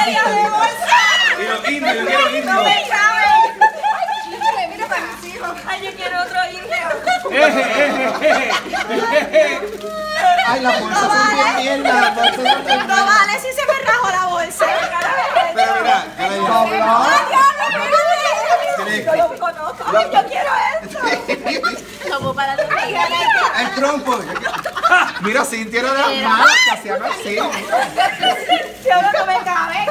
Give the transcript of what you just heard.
¡Ay, de bolsa! Y los indios, yo quiero indios. ¡No me cabe! Mira para mis hijos. ¡Ay, yo quiero otro indio! Ay, las bolsas son bien mierda. Las bolsas son bien No mierda. vale si se me rajó la bolsa. Pero mira, yo le digo, ¡Ay, diablo, espérate! Yo lo conozco. ¡Ay, yo quiero esto! Como para los tigres. el trompo. Mira, Cintia era de las marcas, se llama así. Yo no me cabe.